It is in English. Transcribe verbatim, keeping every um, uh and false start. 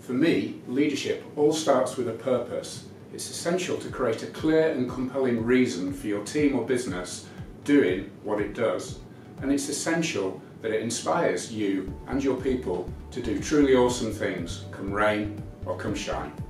For me, leadership all starts with a purpose. It's essential to create a clear and compelling reason for your team or business doing what it does. And it's essential that it inspires you and your people to do truly awesome things, come rain or come shine.